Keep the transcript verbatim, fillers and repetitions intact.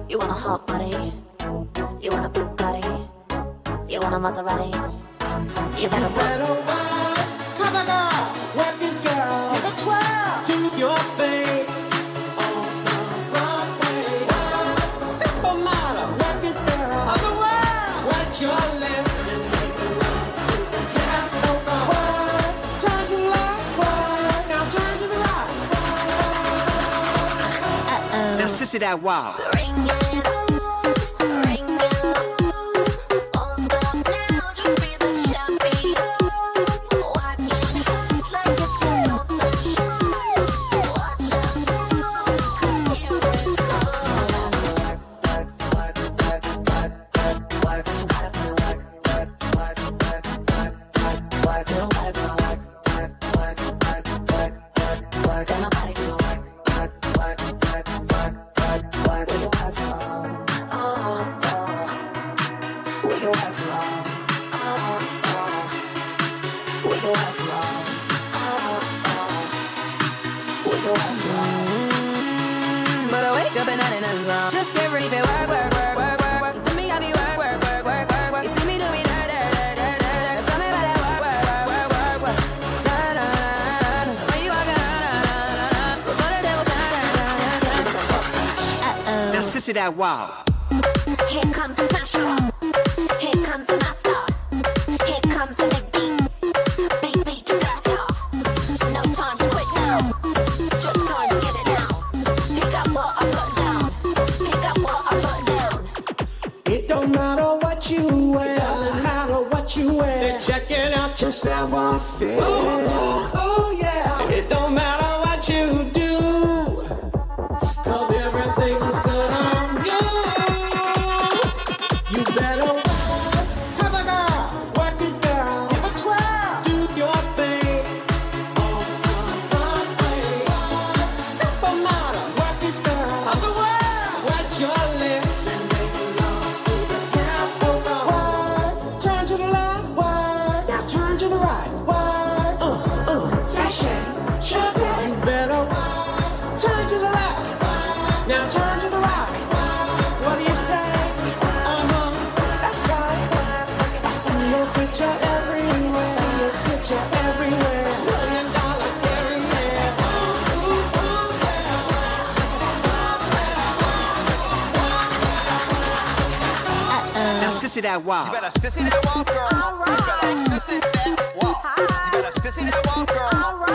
You want a hot body? You want a Bugatti? You want a Maserati? You better, you better ride. Come on, girl, work it, girl. Give it twirl, do your thing on the runway. Simple model, work it, girl. On the world, wet your lips and make it rock to the campo. What? Turn to the left, what? Now turn to the right. Uh-oh. Now sissy that wow. ring it up, ring it up. Won't stop now, just breathe the champagne. Watch it like it's a puppet show. Watch out, 'cause here it goes. Work, work, work, work, work, work, work. You gotta put work, work, work, work, work, work, work. You gotta go work, work, work, work, work, work, work. And nobody do work, work, work, work, work, work, work. We can work from home. Oh, oh. We can work from home. Oh, oh. We can work from home. Oh, oh. We can work from home. But I wake up and nothing is wrong. Just get ready for work, work, work, work, work, work. You see me, I be work, work, work, work, work, work. You see me do me dirt, dirt, dirt, dirt, dirt. Tell me about that work, work, work, work, work, work. Da, da, da, da. When you walk out, da, da, da, da. Before the devil turn, da, da, da, da. Uh-oh. Now sissy that wow. Here comes the smasher. Here comes the master. Here comes the big beat. Beat, beat, you got it. No time to quit now. Just time to get it now. Pick up what I put down. Pick up what I put down. It don't matter what you wear, doesn't matter what you wear. They're checking out your savoir-faire. Oh, oh, oh, yeah. It don't matter what you do, 'cause everything is good on you. You better work. Come on, girl, work it, girl. Give it twirl, do your thing on the runway. Simple model, work it, girl. On the world, wet your lips and make it love to the campo. What? Turn to the left, what? Now turn to the right, what? Uh, uh, sashay, shantay. You better turn to the left, now turn to the right. What do you say? Uh-huh, that's right. I see your picture everywhere. I see your picture everywhere. Million dollar area. Ooh, ooh, ooh, Uh-oh. Now sissy that wow. You better sissy that walk, girl. You better sissy that walk. You better sissy that walk, girl.